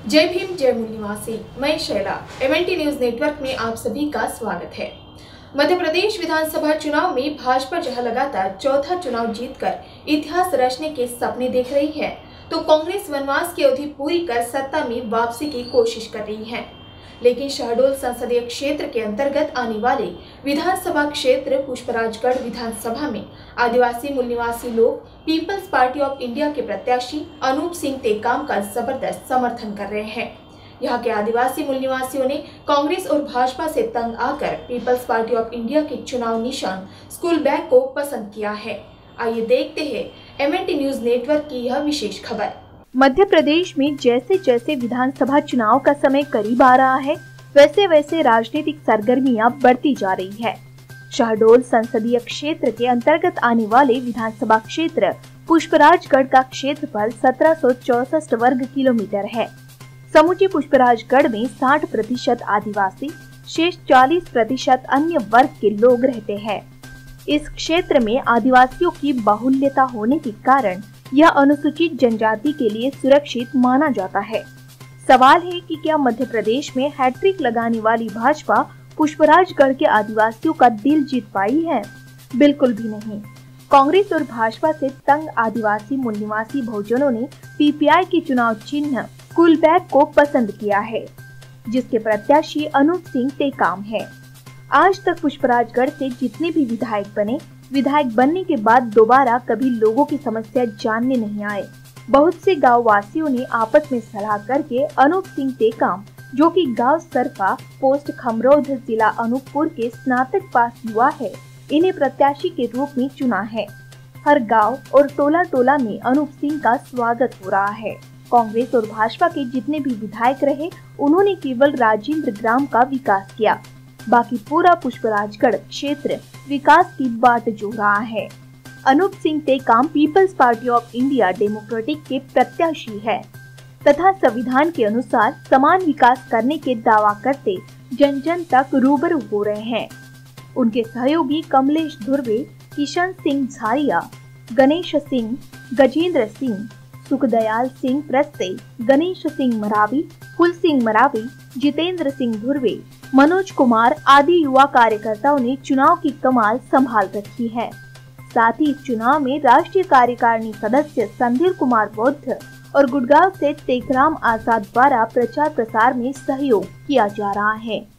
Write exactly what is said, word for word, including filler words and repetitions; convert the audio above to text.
जय भीम, जय मूल निवासी। मैं शैला, एमएनटी न्यूज नेटवर्क में आप सभी का स्वागत है। मध्य प्रदेश विधानसभा चुनाव में भाजपा जहां लगातार चौथा चुनाव जीतकर इतिहास रचने के सपने देख रही है, तो कांग्रेस वनवास की अवधि पूरी कर सत्ता में वापसी की कोशिश कर रही है। लेकिन शहडोल संसदीय क्षेत्र के अंतर्गत आने वाले विधानसभा क्षेत्र पुष्पराजगढ़ विधानसभा में आदिवासी मूल निवासी लोग पीपल्स पार्टी ऑफ इंडिया के प्रत्याशी अनूप सिंह टेकाम का जबरदस्त समर्थन कर रहे हैं। यहाँ के आदिवासी मूल निवासियों ने कांग्रेस और भाजपा से तंग आकर पीपल्स पार्टी ऑफ इंडिया के चुनाव निशान स्कूल बैग को पसंद किया है। आइए देखते हैं एमएनटी न्यूज नेटवर्क की यह विशेष खबर। मध्य प्रदेश में जैसे जैसे विधानसभा चुनाव का समय करीब आ रहा है, वैसे वैसे राजनीतिक सरगर्मियां बढ़ती जा रही है। शहडोल संसदीय क्षेत्र के अंतर्गत आने वाले विधानसभा क्षेत्र पुष्पराजगढ़ का क्षेत्रफल सत्रह सौ चौसठ वर्ग किलोमीटर है। समूचे पुष्पराजगढ़ में साठ प्रतिशत आदिवासी, शेष चालीस प्रतिशत अन्य वर्ग के लोग रहते हैं। इस क्षेत्र में आदिवासियों की बाहुल्यता होने के कारण यह अनुसूचित जनजाति के लिए सुरक्षित माना जाता है। सवाल है कि क्या मध्य प्रदेश में हैट्रिक लगाने वाली भाजपा पुष्पराजगढ़ के आदिवासियों का दिल जीत पाई है? बिल्कुल भी नहीं। कांग्रेस और भाजपा से तंग आदिवासी मूल निवासी बहुजनों ने पीपीआई के चुनाव चिन्ह स्कूल बैग को पसंद किया है, जिसके प्रत्याशी अनूप सिंह टेकाम है। आज तक पुष्पराजगढ़ से जितने भी विधायक बने, विधायक बनने के बाद दोबारा कभी लोगों की समस्या जानने नहीं आए। बहुत से गाँव वासियों ने आपस में सलाह करके अनूप सिंह टेकाम, जो कि गांव सरफा पोस्ट खमरौध जिला अनूपपुर के स्नातक पास युवा है, इन्हें प्रत्याशी के रूप में चुना है। हर गांव और टोला टोला में अनूप सिंह का स्वागत हो रहा है। कांग्रेस और भाजपा के जितने भी विधायक रहे, उन्होंने केवल राजेंद्र ग्राम का विकास किया, बाकी पूरा पुष्पराजगढ़ क्षेत्र विकास की बाट जो रहा है। Anup Singh Tekam people's party of India democratic के प्रत्याशी है तथा संविधान के अनुसार समान विकास करने के दावा करते जन जन तक रूबरू हो रहे हैं। उनके सहयोगी कमलेश धुर्वे, किशन सिंह झारिया, गणेश सिंह, गजेंद्र सिंह, सुखदयाल सिंह प्रस्ते, गणेश सिंह मरावी, फुल सिंह मरावी, जितेंद्र सिंह धुर्वे, मनोज कुमार आदि युवा कार्यकर्ताओं ने चुनाव की कमान संभाल रखी है। साथ ही चुनाव में राष्ट्रीय कार्यकारिणी सदस्य संधीर कुमार बौद्ध और गुड़गांव से तेकराम आजाद द्वारा प्रचार प्रसार में सहयोग किया जा रहा है।